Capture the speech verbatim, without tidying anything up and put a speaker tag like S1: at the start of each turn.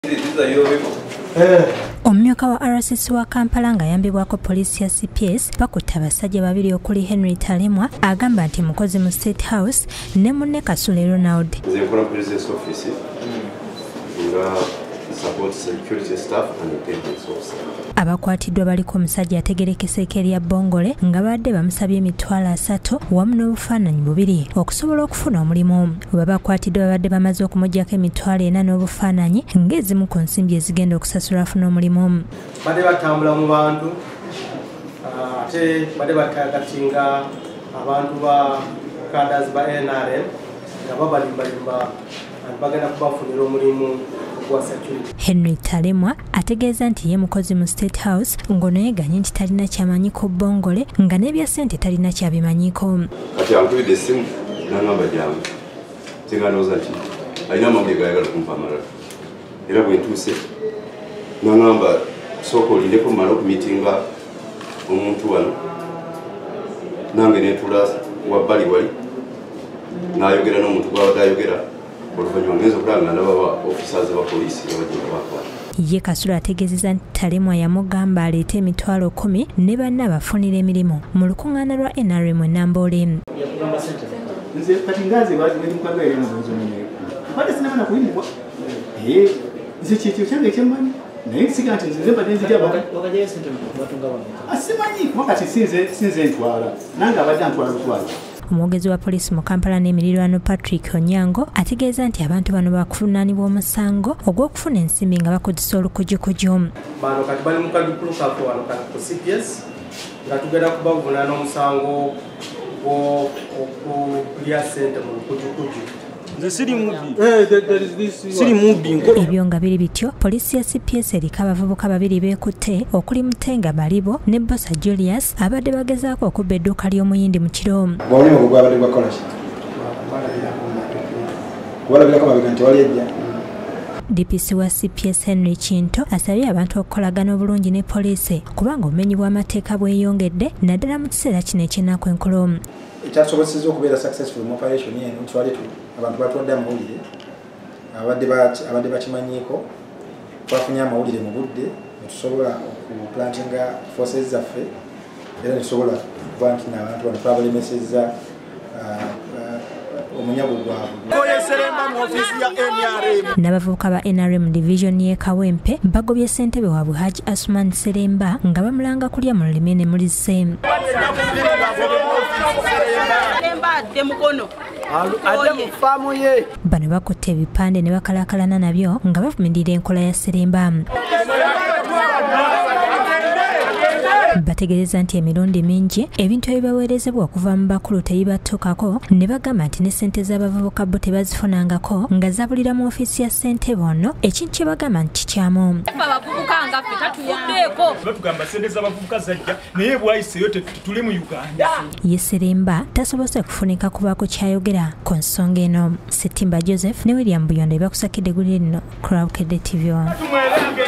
S1: Omumyuka wa R S S wa Kampala ng'ayambibwako poliisi ya C P S bakutte abasajja babiri okuli Henry Talemwa agamba nti mukozi mu State House ne munne Kasule Ronald.
S2: Nze nkola President's Office nga support security staff and intelligence officer.
S1: Abakwatiddwa baliko omusajja ategerekese ekeri ya Bongole nga badde bamusabye emitwalo asatu wamu n'obufaananyi bubiri okusobola okufuna omulimu. Bwe bakwatiddwa babadde bamaze okumuggyako emitwalo ena n'obufaananyi ng'ezimu ku nsimbi ezigenda okusasulwa afuna omulimu.
S3: Badde batambula mu bantu ate badde batagatinga abantu ba cadres ba N R M nga babalimbalimba bagenda kubafunira omulimu.
S1: Henry Talemwa ategeeza nti ye mukozi mu State House ngono yeganye nti talina kyamanyi ku Bongole nga n'ebya ssente talina kyabimanyiko.
S2: Kati ankubidde essimu n'angamba jangu tinganooza nti alina amawulire gayagala kumpa amalala era bwe ntuuse n'angamba sooka olindeko mmala okumitinga omuntu wano nange neetula wabbali wali n'ayogera n'omuntu gw'abadde ayogera.
S1: Ye Kasule ategeezezza nti Talemwa yamugamba aleete emitwalo kumi ne banne abafunira emirimu mu lukuŋŋaana lwa N R M Namboole.
S4: Nze kati ngaze balimukwaga eri mubuzo munne. Bade sinabana kuyimbwa. Eh, nze kyekyo kyange ekyemanyi. Naye siga nti nze mbadde nzija bakaje sente batunga bano. Asimanyi wakati sinze sinze ntwala. Nanga abadde antwala lutwala.
S1: Omwogezi wa poliisi mu Kampala n'emirirwano Patrick Onyango ategeeza nti abantu bano bakuvunaanibwa omusango ogw'okufuna ensimbi nga bakozesa olukujjukuju.
S3: Bano kati bali mu kadukulukaako wano kati ku C P S nga tugenda kubavunaana omusango okulya ssente mu lukujjukuju. Ebyo nga biri bityo poliisi ya C P S eriko abavubuka babiri beekutte okuli Mutenga Malibo ne Bosa Julius abadde bagezaako okubba edduuka ly'omuyindi mu kiro. D P C wa C P S Henry Kinto asabye abantu okukolagana obulungi ne poliisi kubanga obumenyi bw'amateeka bweyongedde naddala mu kiseera kino eky'ennaku enkulu.
S4: Ekyasobozesezza okubeera successful mu operation eno twali tu abantu batwadde amawulire abadde bakimanyiiko twafunye amawulire mu budde ne tusobola okuplantinga forces zaffe era ne tusobola okuba nti n'abantu bano twabalemesezza omunyago gwabwe.
S1: N'abavubuka ba N R M division y'e Kawempe bagobye ssentebe waabwe Haji Asuman Seremba nga bamulanga kulya mu lulimi ne mulise. Bano bakutte ebipande ne bakalakalana nabyo nga bavumirira enkola ya Seremba. Bategeeza nti emirundi mingi ebintu ebibaweerezebwa okuva mu bakulu tebibatukako ne bagamba nti ne ssente z'abavubuka bo tebazifunangako nga zabulira mu ofiisi ya ssentebe ono ekintu kye bagamba nti kikyamu. Ye Seremba tasobose kufunika kubaako kyayogera ku nsonga eno. Ssettimba Joseph ne William Buyonda bakusakidde eggulire lino ku Bukedde T V.